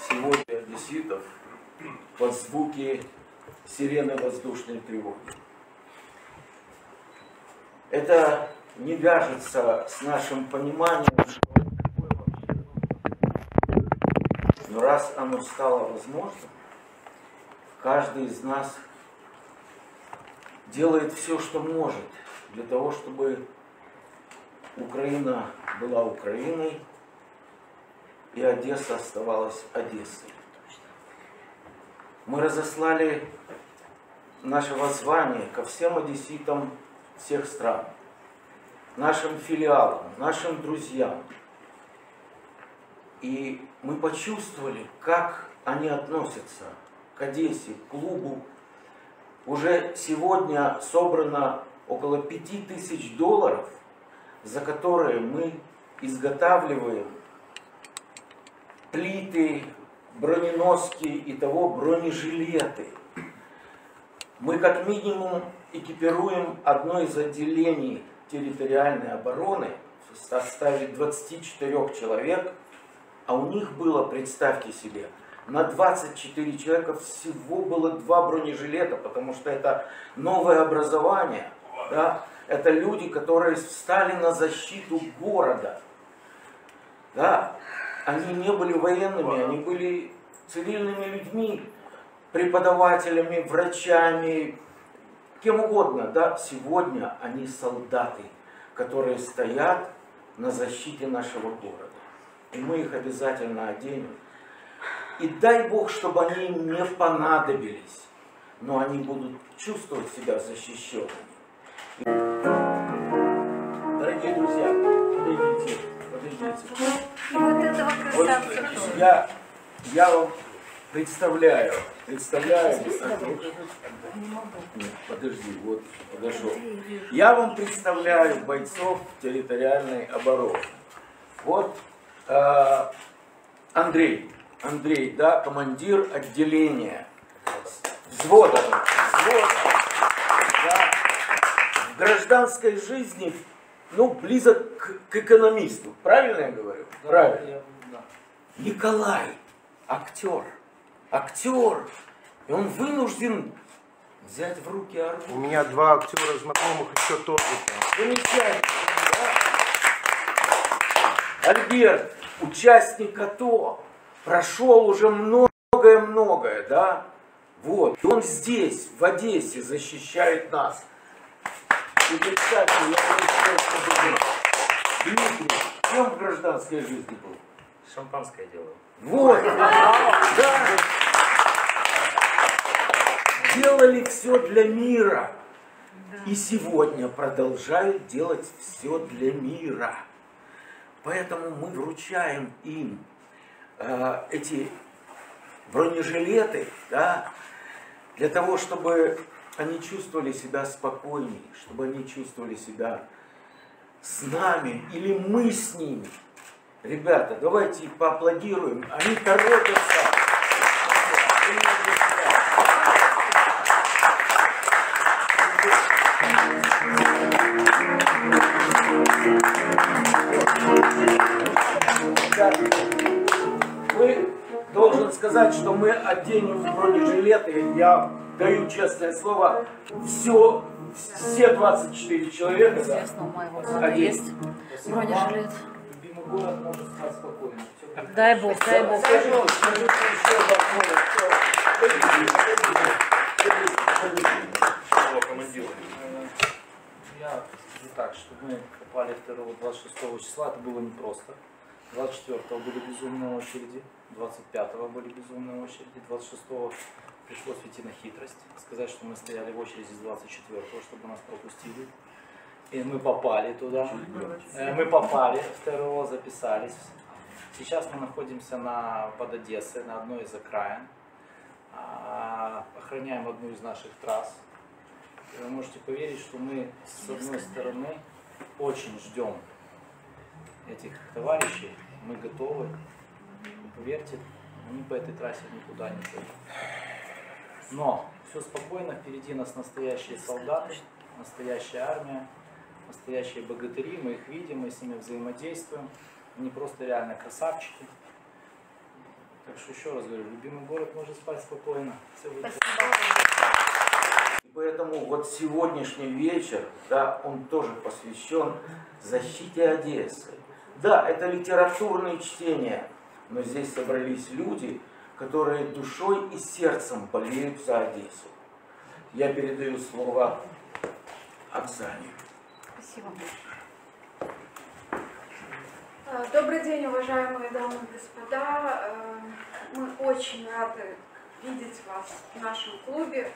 сегодня одесситов под звуки сирены воздушной тревоги. Это не вяжется с нашим пониманием, что но раз оно стало возможным, каждый из нас делает все, что может, для того, чтобы Украина была Украиной, и Одесса оставалась Одессой. Мы разослали наше воззвание ко всем одесситам всех стран, нашим филиалам, нашим друзьям. И мы почувствовали, как они относятся к Одессе, к клубу. Уже сегодня собрано около $5000, за которые мы изготавливаем плиты, броненоски и того бронежилеты. Мы как минимум экипируем одно из отделений территориальной обороны в составе 24 человек, а у них было, представьте себе, на 24 человека всего было 2 бронежилета, потому что это новое образование, да? Это люди, которые встали на защиту города. Да? Они не были военными, они были цивильными людьми, преподавателями, врачами, кем угодно. Да? Сегодня они солдаты, которые стоят на защите нашего города. И мы их обязательно оденем. И дай Бог, чтобы они не понадобились, но они будут чувствовать себя защищенными. Дорогие друзья, подойдите. И вот этого красавца Вот я вам представляю. Нет, подожди, вот подошел. Я вам представляю бойцов территориальной обороны. Вот Андрей, да, командир отделения взвода. Да, в гражданской жизни, ну, близок к экономисту. Правильно я говорю? Да, правильно. Да. Николай, актер. И он вынужден взять в руки оружие. У меня 2 актера знакомых еще тоже. Замечательно, да? Альберт, участник АТО, прошел уже многое, да? Вот. И он здесь, в Одессе, защищает нас. И представьте, Дмитрий, кем в гражданской жизни был? Шампанское делаю. Вот, да. Делали все для мира. И сегодня продолжают делать все для мира. Поэтому мы вручаем им эти бронежилеты, да, для того, чтобы они чувствовали себя спокойнее, чтобы они чувствовали себя с нами или мы с ними. Ребята, давайте поаплодируем. Они торопятся. Мы, должен сказать, что мы оденем бронежилеты. Я даю честное слово, все 24 человека. Известно, у моего брата есть бронежилет. Любимый город может спать спокойно. Дай Бог, дай Бог. Я скажу так, что мы попали 26 числа, это было непросто. 24-го были безумные очереди, 25-го были безумные очереди, 26-го пришлось идти на хитрость, сказать, что мы стояли в очереди с 24-го, чтобы нас пропустили. И мы попали туда, мы попали в ТРО, записались. Сейчас мы находимся под Одессой, на одной из окраин, охраняем одну из наших трасс. И вы можете поверить, что мы с одной стороны очень ждем этих товарищей, мы готовы, и поверьте, они по этой трассе никуда не пойдут. Но все спокойно, впереди нас настоящие солдаты, настоящая армия, настоящие богатыри, мы их видим, мы с ними взаимодействуем, они просто реально красавчики. Так Так что еще раз говорю, любимый город может спать спокойно. Все будет Спасибо. И поэтому вот сегодняшний вечер, да, он тоже посвящен защите Одессы. Да, это литературные чтения, но здесь собрались люди, которые душой и сердцем болеют за Одессу. Я передаю слово Оксане. Спасибо. Добрый день, уважаемые дамы и господа. Мы очень рады видеть вас в нашем клубе.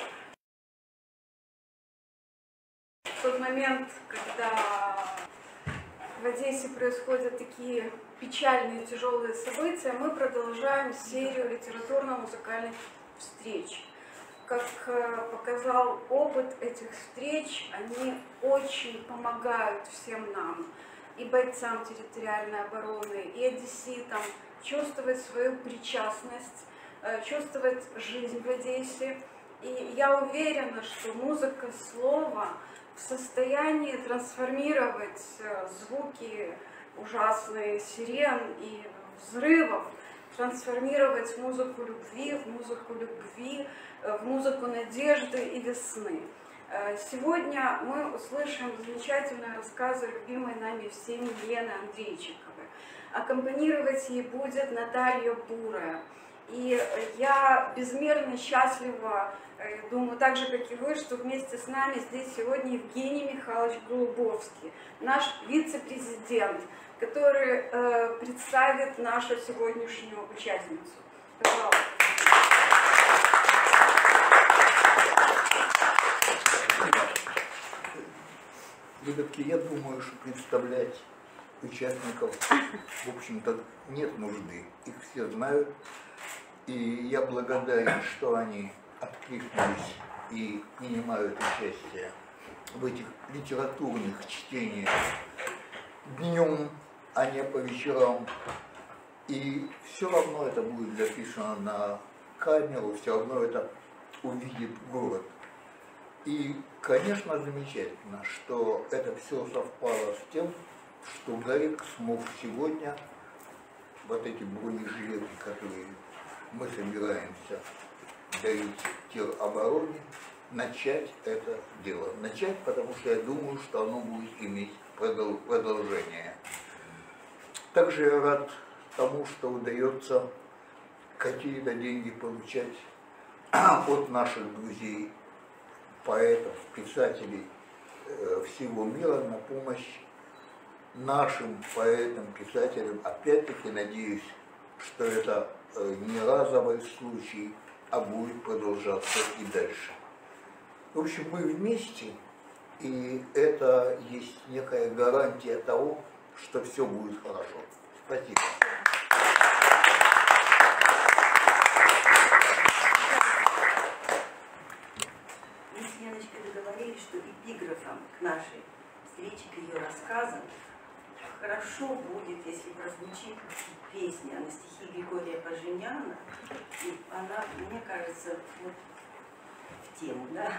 В тот момент, когда в Одессе происходят такие печальные, тяжелые события, мы продолжаем серию литературно-музыкальных встреч. Как показал опыт этих встреч, они очень помогают всем нам, и бойцам территориальной обороны, и одесситам, чувствовать свою причастность, чувствовать жизнь в Одессе. И я уверена, что музыка слова в состоянии трансформировать звуки ужасные сирен и взрывов, трансформировать в музыку любви, в музыку надежды и весны. Сегодня мы услышим замечательные рассказы любимой нами всеми Лены Андрейчиковой. Аккомпанировать ей будет Наталья Бурая. И я безмерно счастлива, думаю, так же, как и вы, что вместе с нами здесь сегодня Евгений Михайлович Голубовский, наш вице-президент, который представит нашу сегодняшнюю участницу. Пожалуйста. Ребятки, я думаю, что представлять участников, в общем-то, нет нужды. Их все знают. И я благодарен, что они откликнулись и принимают участие в этих литературных чтениях днем, а не по вечерам. И все равно это будет записано на камеру, все равно это увидит город. И, конечно, замечательно, что это все совпало с тем, что Гарик смог сегодня вот эти бронежилеты, которые мы собираемся дарить теробороне, начать это дело. Начать, потому что я думаю, что оно будет иметь продолжение. Также я рад тому, что удается какие-то деньги получать от наших друзей, поэтов, писателей всего мира на помощь нашим поэтам, писателям. Опять-таки надеюсь, что это не разовый случай, а будет продолжаться и дальше. В общем, мы вместе, и это есть некая гарантия того, что все будет хорошо. Спасибо. Мы с Леночкой договорились, что эпиграфом к нашей встрече, к ее рассказам, хорошо будет, если прозвучит песня на стихи Григория Поженяна, и она, мне кажется, вот в тему, да?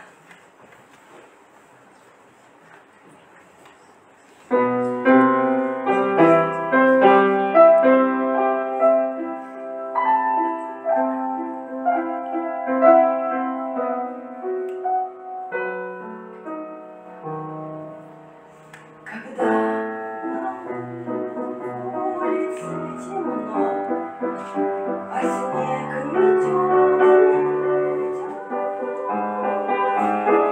А снег метет.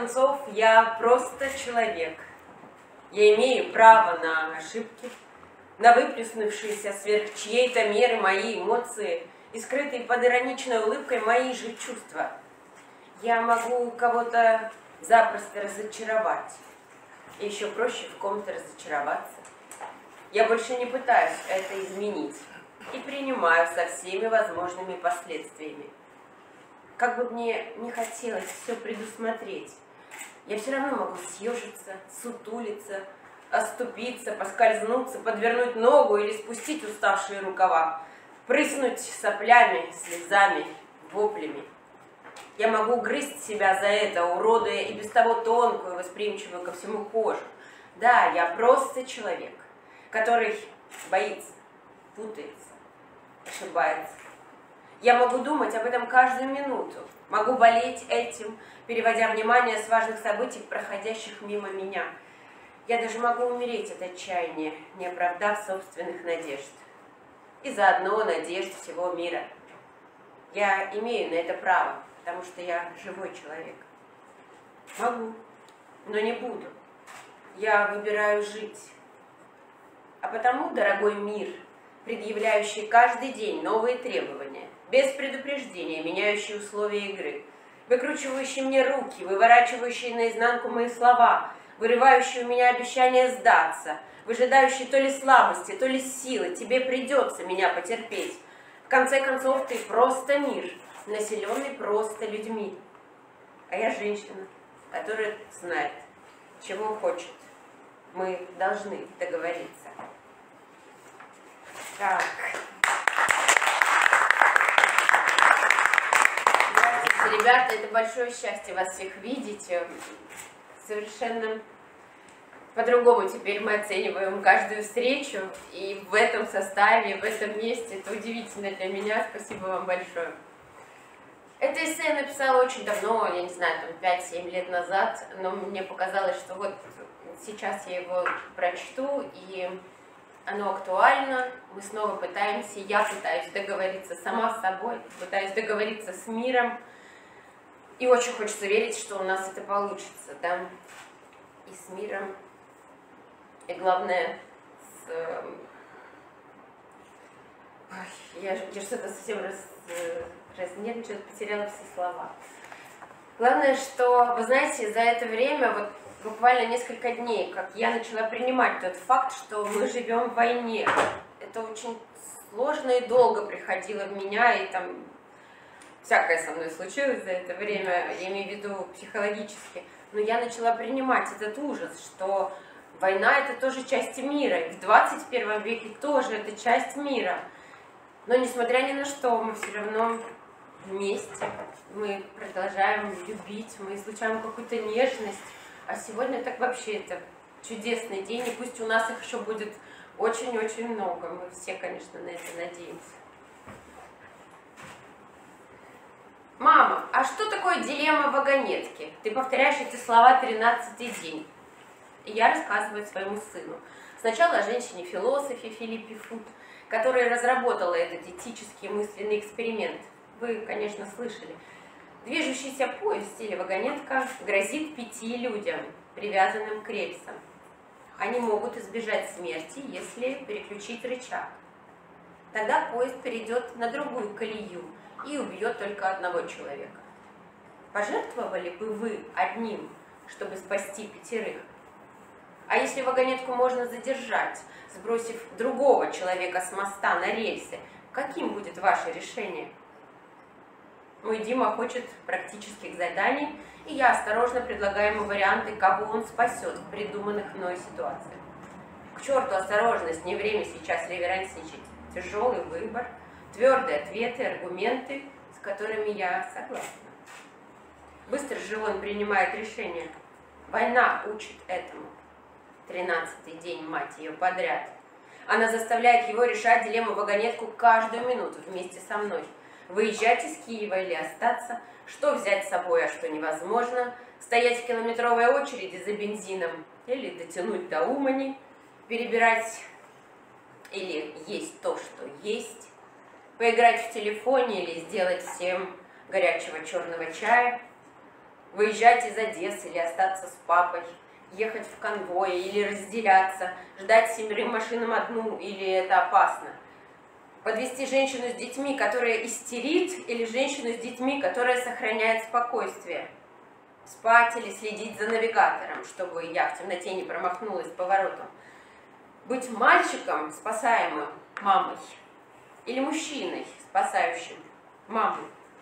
концов, я просто человек. Я имею право на ошибки, на выплеснувшиеся сверх чьей-то меры мои эмоции и скрытые под ироничной улыбкой мои же чувства. Я могу кого-то запросто разочаровать. И еще проще в ком-то разочароваться. Я больше не пытаюсь это изменить и принимаю со всеми возможными последствиями. Как бы мне не хотелось все предусмотреть, я все равно могу съежиться, сутулиться, оступиться, поскользнуться, подвернуть ногу или спустить уставшие рукава, прыснуть соплями, слезами, воплями. Я могу грызть себя за это, уродуя и без того тонкую, восприимчивую ко всему кожу. Да, я просто человек, который боится, путается, ошибается. Я могу думать об этом каждую минуту, могу болеть этим, переводя внимание с важных событий, проходящих мимо меня. Я даже могу умереть от отчаяния, не оправдав собственных надежд. И заодно надежд всего мира. Я имею на это право, потому что я живой человек. Могу, но не буду. Я выбираю жить. А потому, дорогой мир, предъявляющий каждый день новые требования, без предупреждения меняющие условия игры, выкручивающий мне руки, выворачивающий наизнанку мои слова, вырывающий у меня обещание сдаться, выжидающий то ли слабости, то ли силы, тебе придется меня потерпеть. В конце концов, ты просто мир, населенный просто людьми. А я женщина, которая знает, чего хочет. Мы должны договориться. Так. Здравствуйте, ребята, это большое счастье вас всех видеть. Совершенно по-другому теперь мы оцениваем каждую встречу. И в этом составе, в этом месте. Это удивительно для меня. Спасибо вам большое. Это эссе я написала очень давно, я не знаю, там 5-7 лет назад. Но мне показалось, что вот сейчас я его прочту, и оно актуально. Мы снова пытаемся, я пытаюсь договориться сама с собой, пытаюсь договориться с миром. И очень хочется верить, что у нас это получится, да, и с миром, и главное, с... Ой, я что-то совсем разнервничала, потеряла все слова. Главное, что, вы знаете, за это время, вот буквально несколько дней, как я начала принимать тот факт, что мы живем в войне. Это очень сложно и долго приходило в меня, и там всякое со мной случилось за это время, я имею в виду психологически. Но я начала принимать этот ужас, что война — это тоже часть мира, и в 21 веке тоже это часть мира. Но несмотря ни на что, мы все равно вместе, мы продолжаем любить, мы излучаем какую-то нежность. А сегодня так вообще это чудесный день, и пусть у нас их еще будет очень-очень много. Мы все, конечно, на это надеемся. Мама, а что такое дилемма вагонетки? Ты повторяешь эти слова 13-й день. И я рассказываю своему сыну. Сначала о женщине-философе Филиппе Фут, которая разработала этот этический мысленный эксперимент. Вы, конечно, слышали. Движущийся поезд или вагонетка грозит 5 людям, привязанным к рельсам. Они могут избежать смерти, если переключить рычаг. Тогда поезд перейдет на другую колею и убьет только одного человека. Пожертвовали бы вы одним, чтобы спасти 5? А если вагонетку можно задержать, сбросив другого человека с моста на рельсы, каким будет ваше решение? Мой Дима хочет практических заданий, и я осторожно предлагаю ему варианты, кого он спасет в придуманных мной ситуациях. К черту осторожность, не время сейчас реверансничать. Тяжелый выбор, твердые ответы, аргументы, с которыми я согласна. Быстро же он принимает решение. Война учит этому. 13-й день, мать ее, подряд. Она заставляет его решать дилемму-вагонетку каждую минуту вместе со мной. Выезжать из Киева или остаться, что взять с собой, а что невозможно, стоять в километровой очереди за бензином или дотянуть до Умани, перебирать или есть то, что есть, поиграть в телефоне или сделать всем горячего черного чая. Выезжать из Одессы или остаться с папой, ехать в конвое или разделяться, ждать 7 машинам одну или это опасно. Подвести женщину с детьми, которая истерит, или женщину с детьми, которая сохраняет спокойствие. Спать или следить за навигатором, чтобы я в темноте не промахнулась поворотом. Быть мальчиком, спасаемым мамой, или мужчиной, спасающим маму.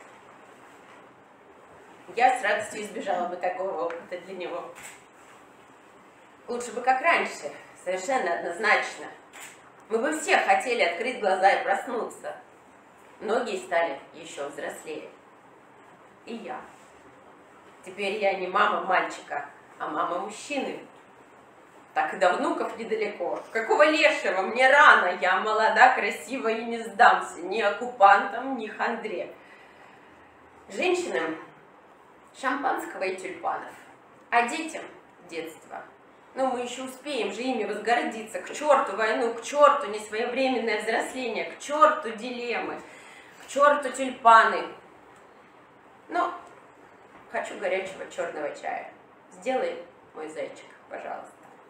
Я с радостью избежала бы такого опыта для него. Лучше бы как раньше, совершенно однозначно. Мы бы все хотели открыть глаза и проснуться. Многие стали еще взрослее. И я. Теперь я не мама мальчика, а мама мужчины. Так и до внуков недалеко. Какого лешего? Мне рано. Я молода, красива и не сдамся ни оккупантам, ни хандре. Женщинам шампанского и тюльпанов, а детям детство. Но мы еще успеем же ими возгордиться. К черту войну, к черту несвоевременное взросление, к черту дилеммы, к черту тюльпаны. Но хочу горячего черного чая. Сделай, мой зайчик, пожалуйста.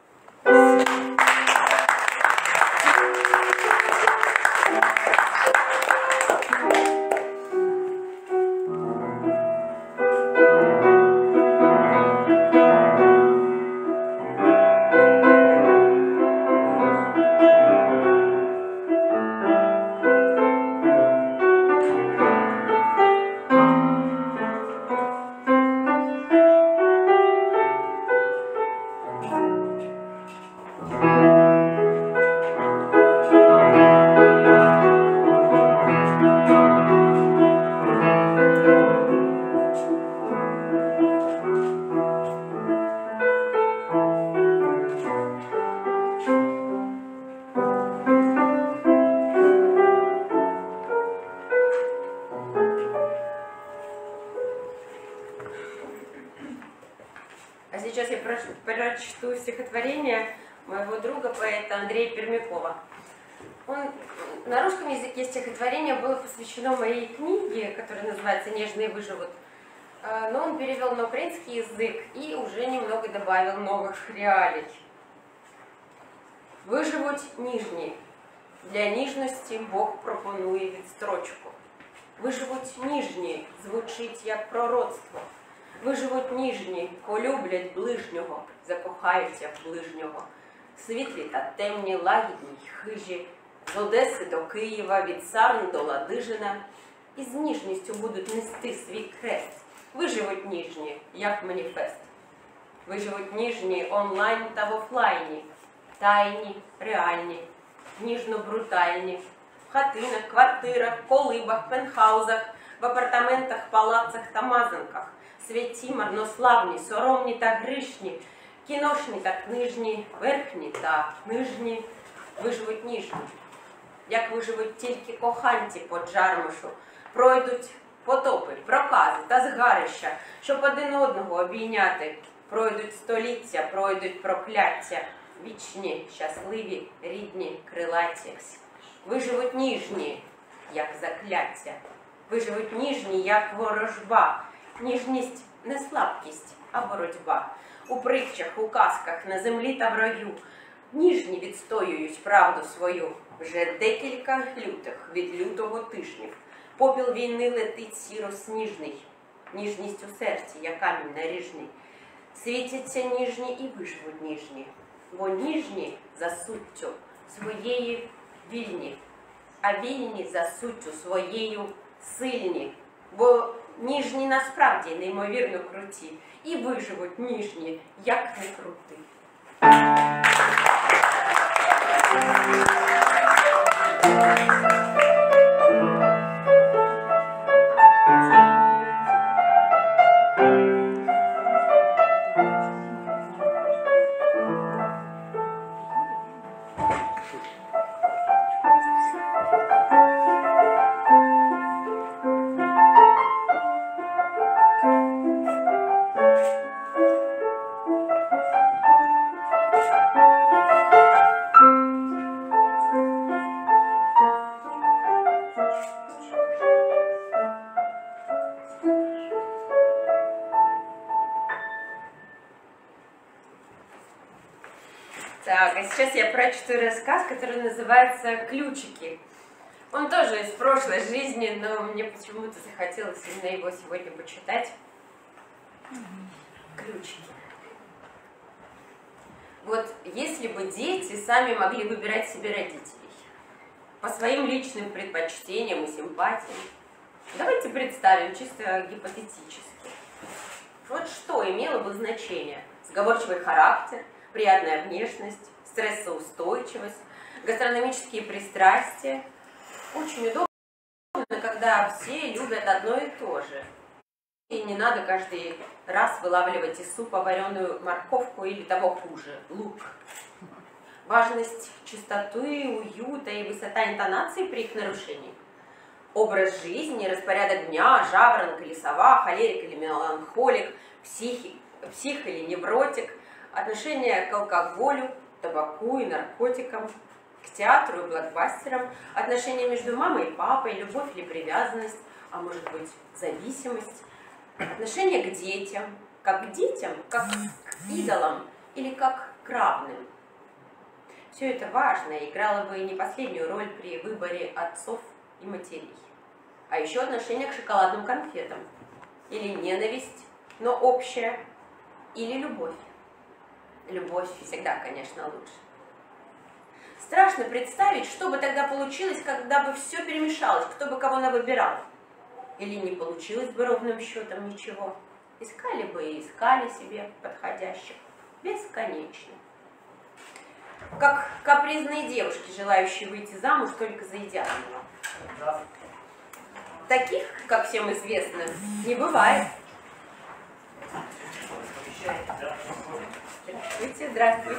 А сейчас я прочту стихотворение моего друга, поэта Андрея Пермякова. На русском языке стихотворение было посвящено моей книге, которая называется «Нежные выживут». Но он перевел на украинский язык и уже немного добавил новых реалий. Виживуть ніжні. Для ніжності Бог пропонує відстрочку. Виживуть ніжні звучить як пророцтво. Виживуть ніжні, полюблять ближнього, закохаються в ближнього. Світлі та темні, лагідні й хижі, з Одеси до Києва, від Сарн до Ладижина, і з ніжністю будуть нести свій хрест. Виживуть ніжні, як маніфест. Виживуть ніжні онлайн та в офлайні, тайні, реальні, ніжно-брутальні, в хатинах, квартирах, колибах, пентхаузах, в апартаментах, палацах та мазанках, святі, марнославні, соромні та грішні, кіношні та книжні, верхні та нижні, виживуть ніжні. Як виживуть тільки коханці по Джармушу, пройдуть потопи, прокази та згарища, щоб один одного обійняти, пройдуть століття, пройдуть прокляття, вічні, щасливі, рідні, крилаті. Виживуть ніжні, як закляття, виживуть ніжні, як ворожба. Ніжність не слабкість, а боротьба. У притчах, у казках, на землі та в раю ніжні відстоюють правду свою. Вже декілька лютих від лютого тижнів. Попіл війни летить сіро-сніжний. Ніжність у серці, як камінь наріжний. Світяться ніжні і виживуть ніжні. Бо ніжні за суттю своєї вільні, а вільні за суттю своєю сильні. Бо ніжні насправді неймовірно круті. І виживуть ніжні, як не крути. Так, а сейчас я прочту рассказ, который называется «Ключики». Он тоже из прошлой жизни, но мне почему-то захотелось именно его сегодня почитать. Ключики. Вот если бы дети сами могли выбирать себе родителей по своим личным предпочтениям и симпатиям, давайте представим чисто гипотетически. Вот что имело бы значение? Сговорчивый характер, приятная внешность, стрессоустойчивость, гастрономические пристрастия. Очень удобно, когда все любят одно и то же. И не надо каждый раз вылавливать из супа вареную морковку или того хуже, лук. Важность чистоты, уюта и высота интонации при их нарушении. Образ жизни, распорядок дня, жаворонок или сова, холерик или меланхолик, псих или невротик, отношение к алкоголю, табаку и наркотикам, к театру и блокбастерам, отношения между мамой и папой, любовь или привязанность, а может быть зависимость, отношение к детям, как к идолам или как к равным. Все это важно и играло бы не последнюю роль при выборе отцов и матерей. А еще отношение к шоколадным конфетам. Или ненависть, но общая. Или любовь. Любовь всегда, конечно, лучше. Страшно представить, что бы тогда получилось, когда бы все перемешалось, кто бы кого навыбирал. Или не получилось бы ровным счетом ничего. Искали бы и искали себе подходящих. Бесконечно. Как капризные девушки, желающие выйти замуж только за идеального. Таких, как всем известно, не бывает. Здравствуйте, здравствуйте.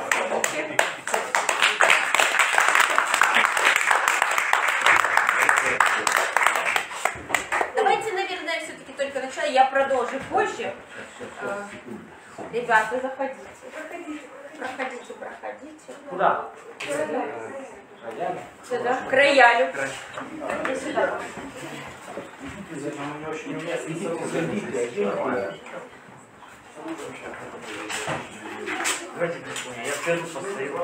Давайте, наверное, все-таки только начала. Я продолжу позже. Ребята, заходите. Проходите. Куда? Сюда, к роялю. И сюда. Давайте, я впереди постою.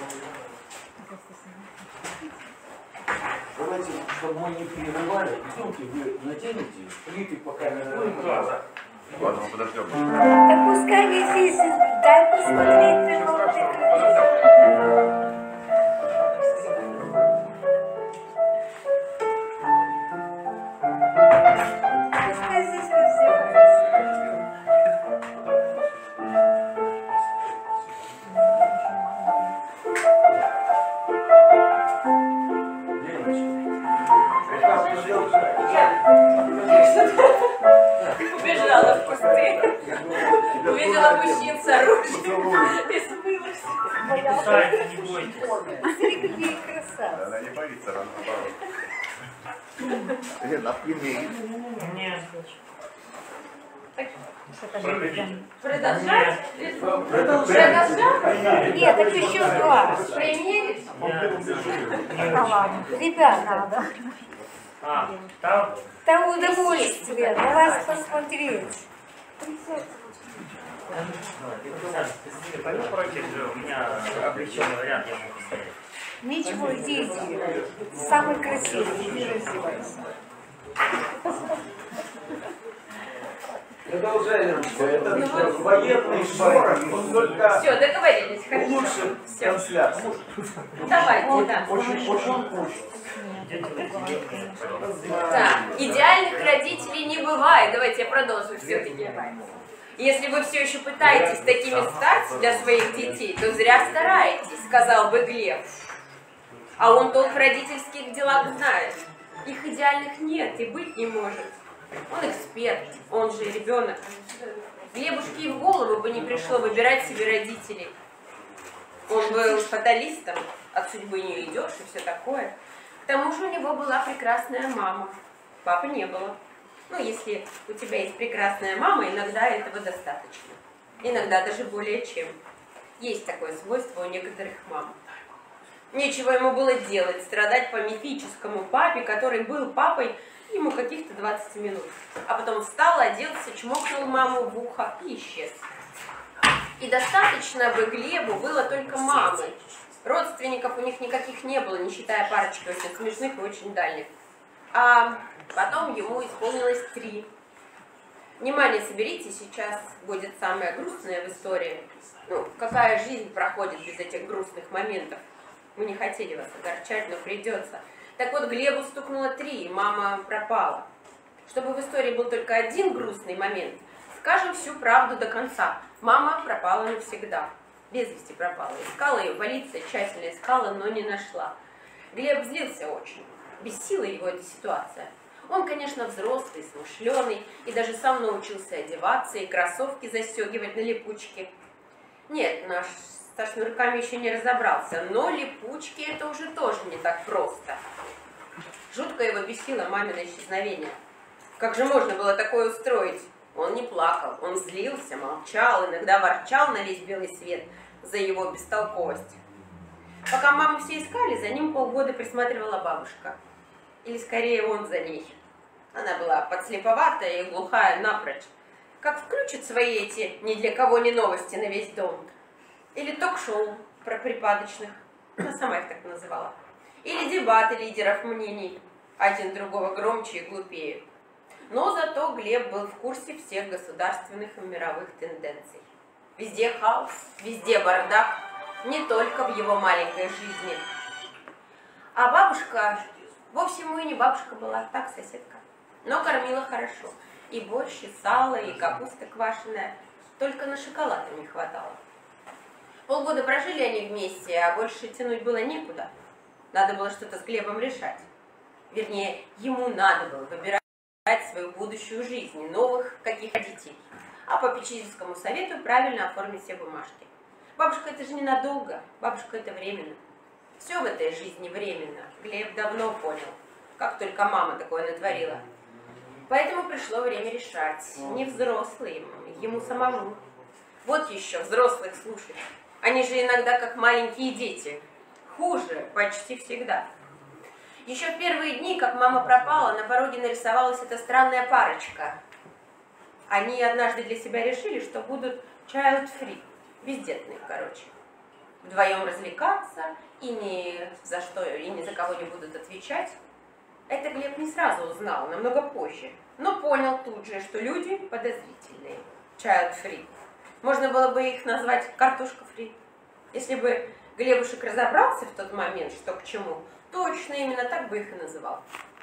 Давайте, чтобы мы не перерывали, идемте, вы натянете, плиты пока не будем. Ладно, мы подождем. Да пускай не здесь, дай посмотреть на новый. Пускай здесь раздевается. Убежала в кусты. Увидела мужчин с оружием и смылась. Писайте, не бойтесь. Смотри, какие красавцы. Она не боится, она наоборот. Лена, опьянеет. Нет. Продолжать? Продолжать? Нет, так еще два. Примерить? Ребята, Там? там удовольствие на вас посмотреть. Пойду против, у меня облегченный вариант, я могу стоять. Ничего, идите. Самый красивый, не раздевайся. Продолжаем. Это военный шорох, он только Все, договорились. Хорошо. улучшит Все. трансляцию. Давайте, да. Так, идеальных родителей не бывает. Давайте я продолжу все-таки. Если вы все еще пытаетесь такими стать для своих детей, то зря стараетесь, сказал бы Глеб. А он толк в родительских делах знает. Их идеальных нет и быть не может. Он эксперт, он же ребенок. Глебушке и в голову бы не пришло выбирать себе родителей. Он был фаталистом, от судьбы не уйдешь и все такое. К тому же у него была прекрасная мама. Папы не было. Ну, если у тебя есть прекрасная мама, иногда этого достаточно. Иногда даже более чем. Есть такое свойство у некоторых мам. Нечего ему было делать, страдать по мифическому папе, который был папой ему каких-то 20 минут. А потом встал, оделся, чмокнул маму в ухо и исчез. И достаточно бы Глебу было только мамы. Родственников у них никаких не было, не считая парочки очень смешных и очень дальних. А потом ему исполнилось 3. Внимание, соберите, сейчас будет самое грустное в истории. Ну, какая жизнь проходит без этих грустных моментов? Мы не хотели вас огорчать, но придется. Так вот, Глебу стукнуло 3, и мама пропала. Чтобы в истории был только один грустный момент, скажем всю правду до конца. Мама пропала навсегда. Без вести пропала. Искала ее, полиция тщательно искала, но не нашла. Глеб злился очень. Бесила его эта ситуация. Он, конечно, взрослый, смышленый, и даже сам научился одеваться и кроссовки застегивать на липучке. Нет, наш со шнурками еще не разобрался, но липучки это уже тоже не так просто. Жутко его бесило мамино исчезновение. Как же можно было такое устроить? Он не плакал, он злился, молчал, иногда ворчал на весь белый свет за его бестолковость. Пока маму все искали, за ним полгода присматривала бабушка. Или скорее он за ней. Она была подслеповатая и глухая напрочь. Как включит свои эти ни для кого не новости на весь дом. Или ток-шоу про припадочных. Она сама их так называла. Или дебаты лидеров мнений. Один другого громче и глупее. Но зато Глеб был в курсе всех государственных и мировых тенденций. Везде хаос, везде бардак. Не только в его маленькой жизни. А бабушка, вовсе ему и не бабушка была, так соседка. Но кормила хорошо. И борщ, и сало, и капуста квашеная. Только на шоколад не хватало. Полгода прожили они вместе, а больше тянуть было некуда. Надо было что-то с Глебом решать. Вернее, ему надо было выбирать свою будущую жизнь, новых каких родителей. А по попечительскому совету правильно оформить все бумажки. Бабушка это же ненадолго, бабушка это временно. Все в этой жизни временно. Глеб давно понял, как только мама такое натворила. Поэтому пришло время решать. Не взрослым, ему самому. Вот еще взрослых слушать. Они же иногда как маленькие дети. Хуже почти всегда. Еще в первые дни, как мама пропала, на пороге нарисовалась эта странная парочка. Они однажды для себя решили, что будут child-free. Бездетные, короче. Вдвоем развлекаться и ни за что, и ни за кого не будут отвечать. Это Глеб не сразу узнал, намного позже. Но понял тут же, что люди подозрительные. Child-free. Можно было бы их назвать картошка-фри. Если бы Глебушек разобрался в тот момент, что к чему, точно именно так бы их и называл.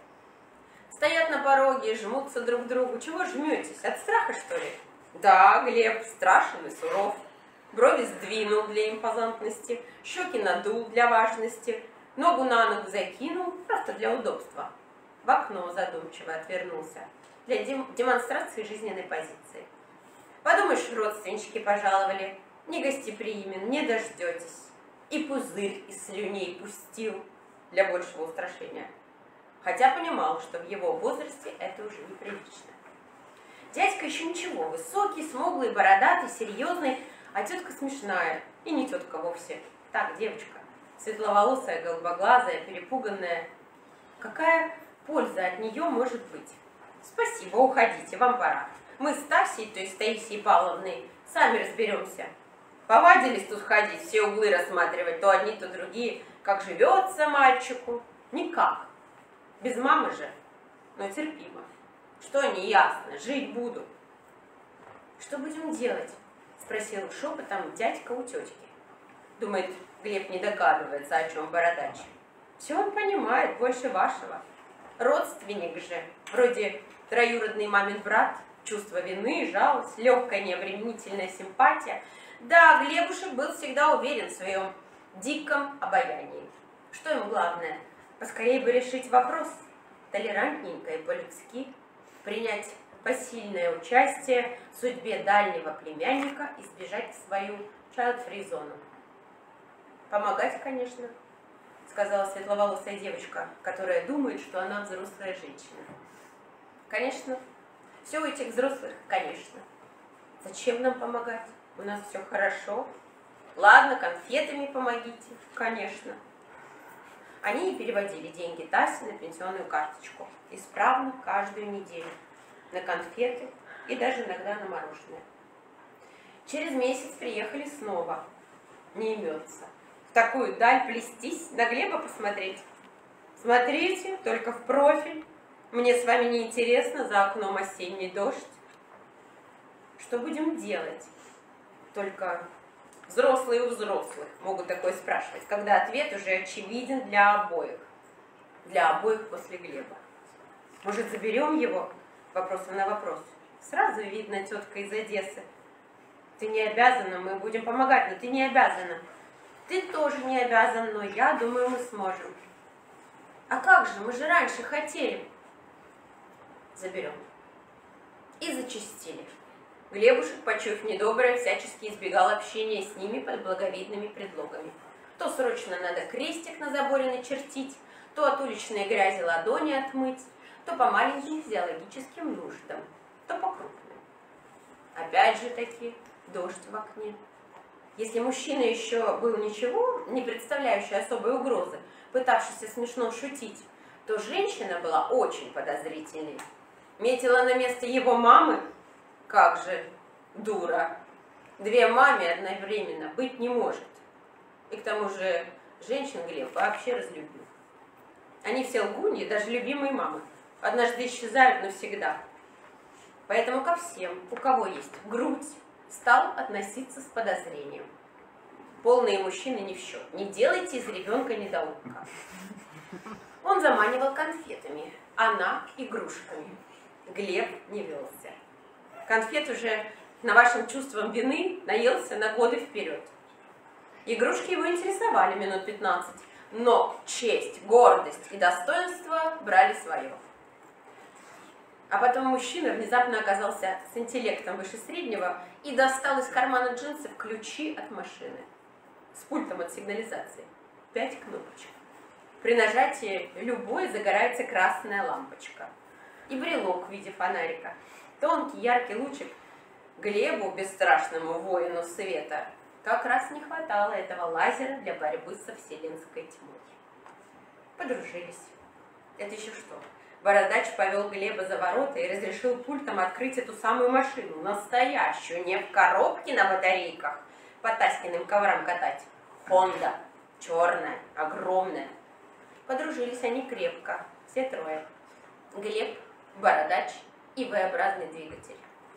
Стоят на пороге, жмутся друг к другу. Чего жметесь? От страха, что ли? Да, Глеб страшен и суров. Брови сдвинул для импозантности, щеки надул для важности, ногу на ногу закинул, просто для удобства. В окно задумчиво отвернулся, для демонстрации жизненной позиции. Подумаешь, родственнички пожаловали, не гостеприимен, не дождетесь. И пузырь из слюней пустил для большего устрашения. Хотя понимал, что в его возрасте это уже неприлично. Дядька еще ничего, высокий, смуглый, бородатый, серьезный, а тетка смешная, и не тетка вовсе. Так, девочка, светловолосая, голубоглазая, перепуганная. Какая польза от нее может быть? Спасибо, уходите, вам пора. Мы с Тасей, то есть Таисией Павловной, сами разберемся. Повадились тут ходить, все углы рассматривать, то одни, то другие. Как живется мальчику? Никак. Без мамы же, но терпимо. Что не ясно, жить буду. Что будем делать? Спросил шепотом дядька у тетки. Думает, Глеб не догадывается, о чем бородач. Все он понимает, больше вашего. Родственник же, вроде троюродный мамин брат, чувство вины, жалость, легкая необременительная симпатия. Да, Глебушек был всегда уверен в своем диком обаянии. Что ему главное? Поскорее бы решить вопрос, толерантненько и по-людски принять посильное участие в судьбе дальнего племянника и сбежать в свою child-free зону. Помогать, конечно, сказала светловолосая девочка, которая думает, что она взрослая женщина. Конечно, все у этих взрослых, конечно. Зачем нам помогать? У нас все хорошо. Ладно, конфетами помогите, конечно. Они переводили деньги Тасе на пенсионную карточку. Исправно каждую неделю. На конфеты и даже иногда на мороженое. Через месяц приехали снова. Не имется. В такую даль плестись, на Глеба посмотреть. Смотрите, только в профиль. Мне с вами не интересно, за окном осенний дождь. Что будем делать? Только взрослые у взрослых могут такое спрашивать, когда ответ уже очевиден для обоих. Для обоих после Глеба. Может, заберем его? Вопросом на вопрос. Сразу видно, тетка из Одессы. Ты не обязана, мы будем помогать, но ты не обязана. Ты тоже не обязан, но я думаю, мы сможем. А как же, мы же раньше хотели. Заберем. И зачастили. Глебушек, почуяв недоброе, всячески избегал общения с ними под благовидными предлогами. То срочно надо крестик на заборе начертить, то от уличной грязи ладони отмыть, то по маленьким физиологическим нуждам, то по крупным. Опять же таки, дождь в окне. Если мужчина еще был ничего, не представляющий особой угрозы, пытавшийся смешно шутить, то женщина была очень подозрительной. Метила на место его мамы? Как же, дура. Две мамы одновременно быть не может. И к тому же женщин Глеб вообще разлюбил. Они все лгуньи, даже любимые мамы. Однажды исчезают навсегда. Поэтому ко всем, у кого есть грудь, стал относиться с подозрением. Полные мужчины не в счет. Не делайте из ребенка недоумка. Он заманивал конфетами, она игрушками. Глеб не велся. Конфет уже на вашим чувством вины наелся на годы вперед. Игрушки его интересовали минут 15, но честь, гордость и достоинство брали свое. А потом мужчина внезапно оказался с интеллектом выше среднего и достал из кармана джинсов ключи от машины с пультом от сигнализации. 5 кнопочек. При нажатии любой загорается красная лампочка. И брелок в виде фонарика. Тонкий, яркий лучик. Глебу, бесстрашному воину света, как раз не хватало этого лазера для борьбы со вселенской тьмой. Подружились. Это еще что? Бородач повел Глеба за ворота и разрешил пультом открыть эту самую машину. Настоящую, не в коробке на батарейках, по Таськиным коврам катать. Хонда. Черная, огромная. Подружились они крепко, все трое. Глеб, Бородач и V-образный двигатель.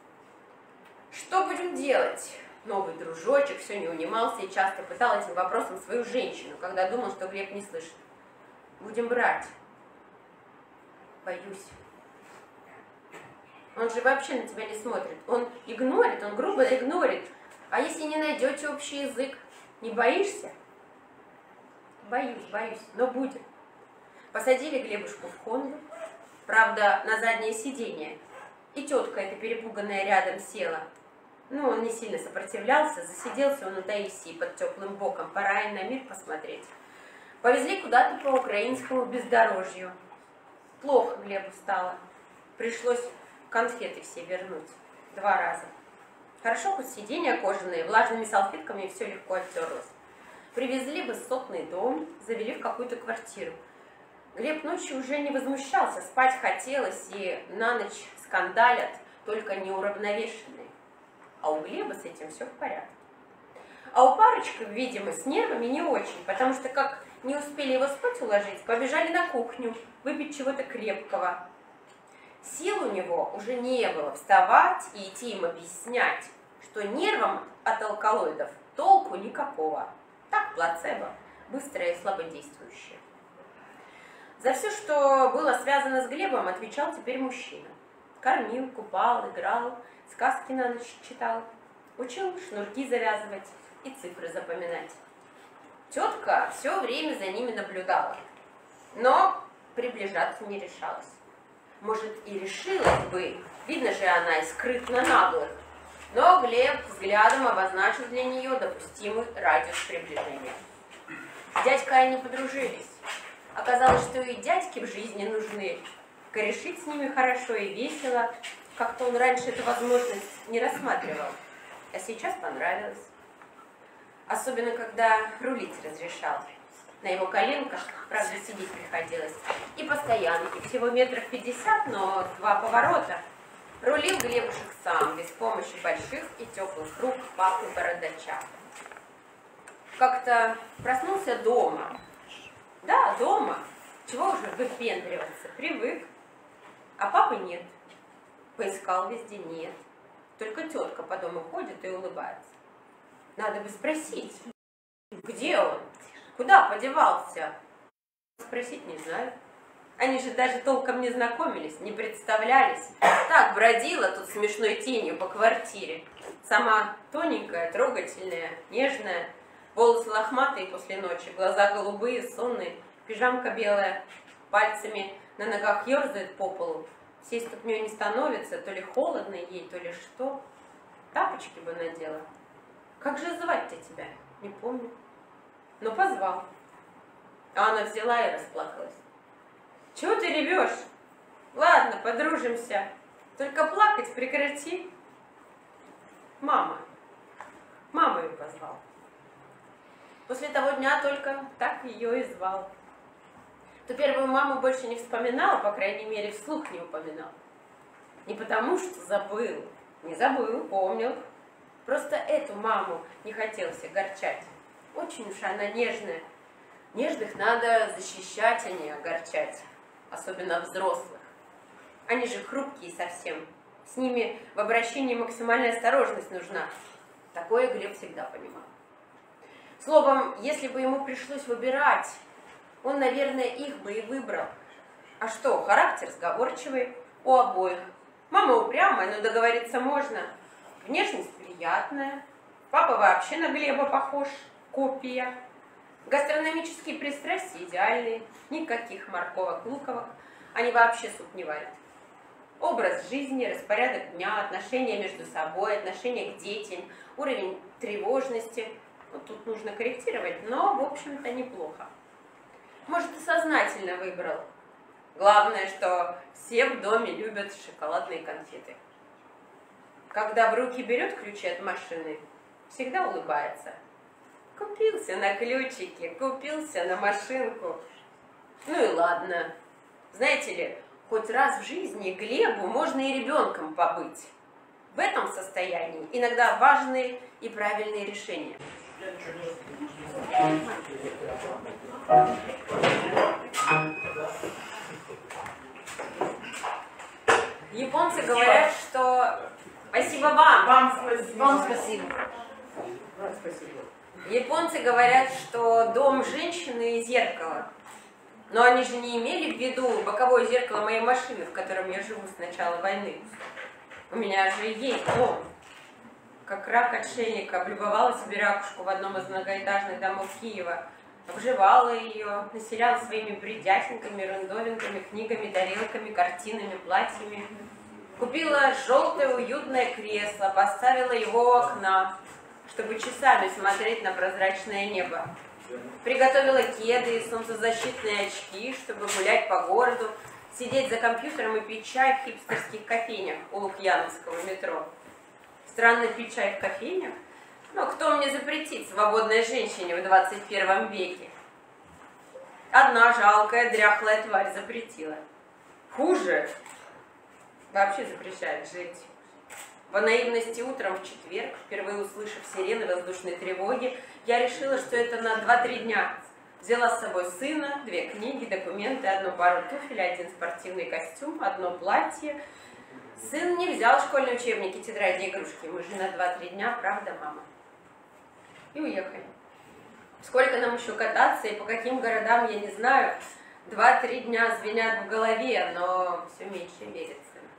Что будем делать? Новый дружочек все не унимался и часто пытал этим вопросом свою женщину, когда думал, что Глеб не слышит. Будем брать. Боюсь. Он же вообще на тебя не смотрит. Он игнорит, он грубо игнорит. А если не найдете общий язык, не боишься? Боюсь, но будем. Посадили Глебушку в Хонду, правда, на заднее сиденье. И тетка эта перепуганная рядом села. Ну, он не сильно сопротивлялся, засиделся он у Таисии под теплым боком, пора и на мир посмотреть. Повезли куда-то по украинскому бездорожью. Плохо Глебу стало. Пришлось конфеты все вернуть 2 раза. Хорошо, хоть сиденья кожаные, влажными салфетками все легко оттерлось. Привезли в высотный дом, завели в какую-то квартиру. Глеб ночью уже не возмущался, спать хотелось, и на ночь скандалят, только неуравновешенные. А у Глеба с этим все в порядке. А у парочки, видимо, с нервами не очень, потому что как не успели его спать уложить, побежали на кухню выпить чего-то крепкого. Сил у него уже не было вставать и идти им объяснять, что нервам от алкалоидов толку никакого. Так, плацебо, быстрое и слабодействующее. За все, что было связано с Глебом, отвечал теперь мужчина. Кормил, купал, играл, сказки на ночь читал, учил шнурки завязывать и цифры запоминать. Тетка все время за ними наблюдала, но приближаться не решалась. Может, и решилась бы, видно же она и скрытно наглых, но Глеб взглядом обозначил для нее допустимый радиус приближения. С дядькой они подружились. Оказалось, что и дядьки в жизни нужны. Корешить с ними хорошо и весело. Как-то он раньше эту возможность не рассматривал, а сейчас понравилось. Особенно, когда рулить разрешал. На его коленках, правда, сидеть приходилось. И по стоянке, всего 50 метров, но 2 поворота. Рулил Глебушек сам, без помощи больших и теплых рук папы Бородача. Как-то проснулся дома. Да, дома. Чего уже выпендриваться? Привык. А папы нет. Поискал везде, нет. Только тетка по дому ходит и улыбается. Надо бы спросить, где он? Куда подевался? Спросить не знаю. Они же даже толком не знакомились, не представлялись. Так бродила тут смешной тенью по квартире. Сама тоненькая, трогательная, нежная. Волосы лохматые после ночи, глаза голубые, сонные, пижамка белая. Пальцами на ногах ерзает по полу. Всей ступней не становится, то ли холодно ей, то ли что. Тапочки бы надела. Как же звать-то тебя? Не помню. Но позвал. А она взяла и расплакалась. Чего ты ревешь? Ладно, подружимся. Только плакать прекрати. Мама. Мама ее позвал. После того дня только так ее и звал. То первую маму больше не вспоминал, по крайней мере, вслух не упоминал. Не потому, что забыл. Не забыл, помнил. Просто эту маму не хотелось огорчать. Очень уж она нежная. Нежных надо защищать, а не огорчать. Особенно взрослых. Они же хрупкие совсем. С ними в обращении максимальная осторожность нужна. Такое Глеб всегда понимал. Словом, если бы ему пришлось выбирать, он, наверное, их бы и выбрал. А что, характер сговорчивый у обоих. Мама упрямая, но договориться можно. Внешность приятная. Папа вообще на Глеба похож. Копия. Гастрономические пристрастия идеальные. Никаких морковок, луковок. Они вообще суп не варят. Образ жизни, распорядок дня, отношения между собой, отношения к детям, уровень тревожности. Вот тут нужно корректировать, но, в общем-то, неплохо. Может, и сознательно выбрал. Главное, что все в доме любят шоколадные конфеты. Когда в руки берет ключи от машины, всегда улыбается. Купился на ключики, купился на машинку. Ну и ладно. Знаете ли, хоть раз в жизни Глебу можно и ребенком побыть. В этом состоянии иногда важные и правильные решения. Японцы говорят, что... Спасибо вам! Вам спасибо. Японцы говорят, что дом женщины – зеркало. Но они же не имели в виду боковое зеркало моей машины, в котором я живу с начала войны. У меня же есть дом. Как рак-отшельник облюбовала себе ракушку в одном из многоэтажных домов Киева, обживала ее, населяла своими бредятинками, рындовинками, книгами, тарелками, картинами, платьями. Купила желтое уютное кресло, поставила его у окна, чтобы часами смотреть на прозрачное небо. Приготовила кеды и солнцезащитные очки, чтобы гулять по городу, сидеть за компьютером и пить чай в хипстерских кофейнях у Лукьяновского метро. Странно пить чай в кофейнях? Но кто мне запретит свободной женщине в 21 веке? Одна жалкая, дряхлая тварь запретила. Хуже вообще запрещает жить. По наивности утром в четверг, впервые услышав сирены воздушной тревоги, я решила, что это на 2-3 дня. Взяла с собой сына, 2 книги, документы, 1 пару туфель, 1 спортивный костюм, 1 платье. Сын не взял школьные учебники, тетради, игрушки. Мы же на 2-3 дня, правда, мама? И уехали. Сколько нам еще кататься и по каким городам, я не знаю. 2-3 дня звенят в голове, но все меньше верится.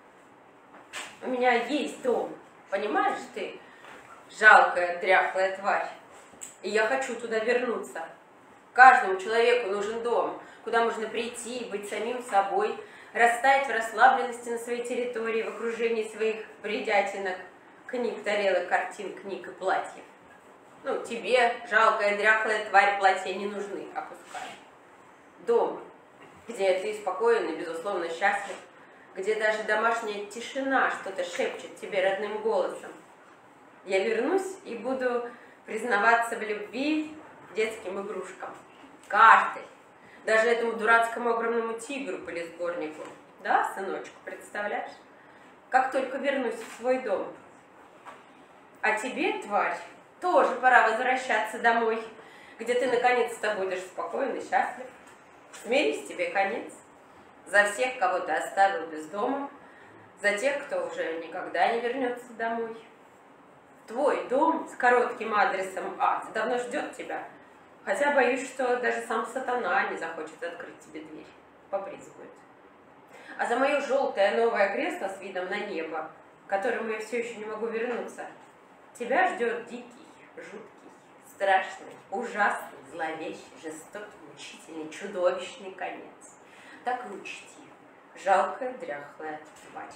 У меня есть дом, понимаешь ты, жалкая, дряхлая тварь. И я хочу туда вернуться. Каждому человеку нужен дом, куда можно прийти и быть самим собой, растаять в расслабленности на своей территории, в окружении своих бредятинок, книг, тарелок, картин, книг и платьев. Ну, тебе, жалкая, дряхлая тварь, платья не нужны, опускай. Дом, где ты спокоен и, безусловно, счастлив, где даже домашняя тишина что-то шепчет тебе родным голосом. Я вернусь и буду признаваться в любви детским игрушкам. Каждой. Даже этому дурацкому огромному тигру-полисборнику. Да, сыночку, представляешь? как только вернусь в свой дом. А тебе, тварь, тоже пора возвращаться домой, где ты наконец-то будешь спокоен и счастлив. Смирись, тебе конец. За всех, кого ты оставил без дома, за тех, кто уже никогда не вернется домой. Твой дом с коротким адресом ад давно ждет тебя, хотя боюсь, что даже сам сатана не захочет открыть тебе дверь, побрезгует. А за мое желтое новое кресло с видом на небо, к которому я все еще не могу вернуться, тебя ждет дикий, жуткий, страшный, ужасный, зловещий, жестокий, мучительный, чудовищный конец. Так и учти, жалкая, дряхлая тварь.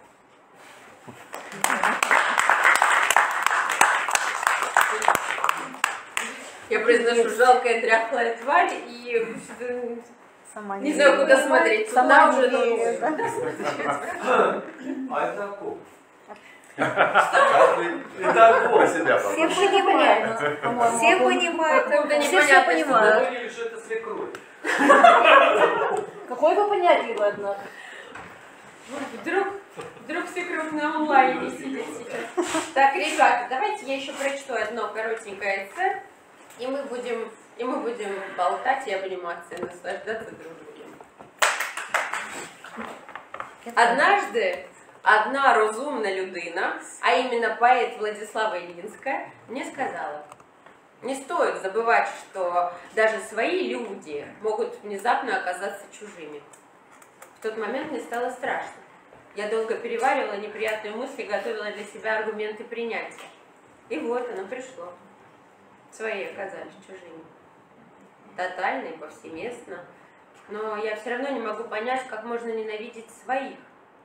Я произношу жалкая, дряхлая тварь и Сама не знаю, куда смотреть. Туда уже А это кого? Про себя, Все пожалуйста. понимают. Все понимают. Все все понимают. Говорили, что это свекровь. Какое вы понятие, однако? Вдруг свекровь на онлайне сидит сейчас. Так, ребята, давайте я еще прочту одно коротенькое эссе, и мы будем болтать и обниматься, и наслаждаться друг другом. Однажды одна розумна людина, а именно поэт Владислава Ильинская, мне сказала: не стоит забывать, что даже свои люди могут внезапно оказаться чужими. В тот момент мне стало страшно. Я долго переваривала неприятные мысли, готовила для себя аргументы принятия. И вот оно пришло. Свои оказались чужими. Тотально и повсеместно. Но я все равно не могу понять, как можно ненавидеть своих.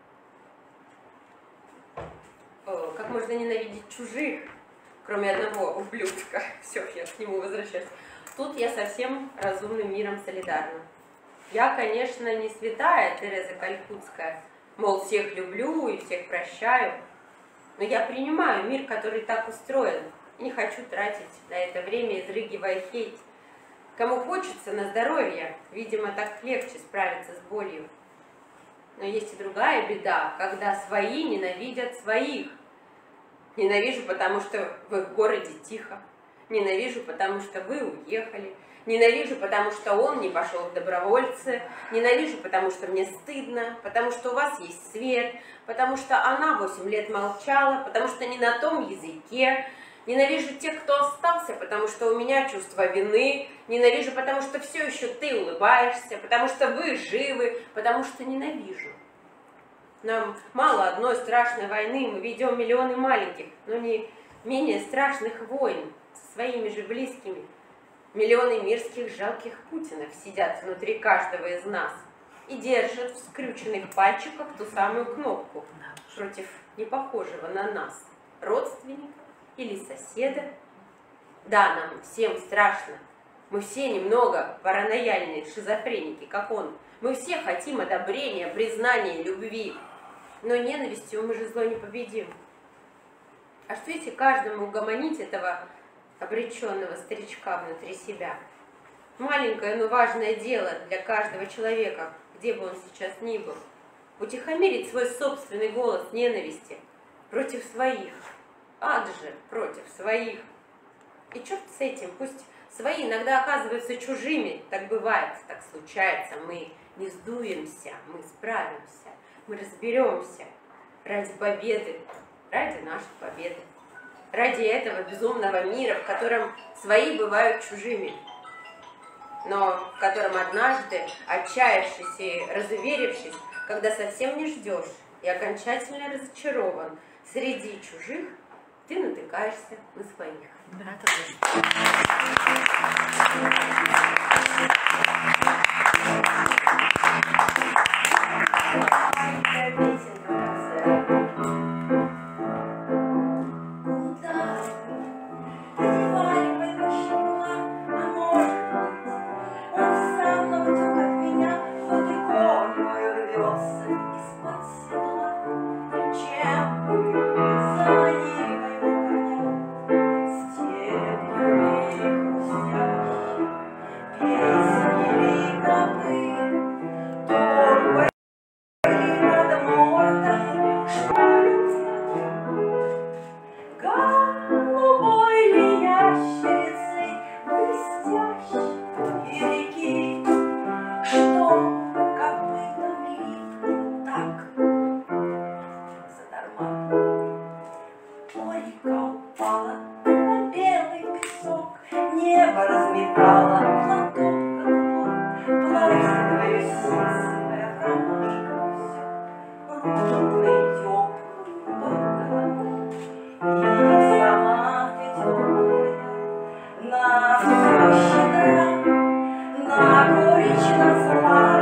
Как можно ненавидеть чужих, кроме одного ублюдка. Все, я к нему возвращаюсь. Тут я со всем разумным миром солидарна. Я, конечно, не святая Тереза Калькутская, мол, всех люблю и всех прощаю, но я принимаю мир, который так устроен, и не хочу тратить на это время, изрыгивая хейт. Кому хочется, на здоровье, видимо, так легче справиться с болью. Но есть и другая беда, когда свои ненавидят своих. Ненавижу, потому что в их городе тихо. Ненавижу, потому что вы уехали. Ненавижу, потому что он не пошел в добровольцы. Ненавижу, потому что мне стыдно. Потому что у вас есть свет. Потому что она 8 лет молчала. Потому что не на том языке. Ненавижу тех, кто остался, потому что у меня чувство вины. Ненавижу, потому что все еще ты улыбаешься. Потому что вы живы. Потому что ненавижу. Нам мало одной страшной войны. Мы ведем миллионы маленьких, но не менее страшных войн со своими же близкими. Миллионы мирских жалких Путинов сидят внутри каждого из нас и держат в скрюченных пальчиках ту самую кнопку против непохожего на нас родственника или соседа. Да, нам всем страшно. Мы все немного паранояльные шизофреники, как он. Мы все хотим одобрения, признания, любви. Но ненавистью мы же зло не победим. А что если каждому угомонить этого обреченного старичка внутри себя? Маленькое, но важное дело для каждого человека, где бы он сейчас ни был. Утихомирить свой собственный голос ненависти против своих. Ад же против своих. И черт с этим, пусть свои иногда оказываются чужими. Так бывает, так случается. Мы не сдуемся, мы справимся, мы разберемся ради победы, ради нашей победы. Ради этого безумного мира, в котором свои бывают чужими, но в котором однажды, отчаявшись и разуверившись, когда совсем не ждешь и окончательно разочарован, среди чужих ты натыкаешься на своих. Да, это она все щедра, на горечь, на зла.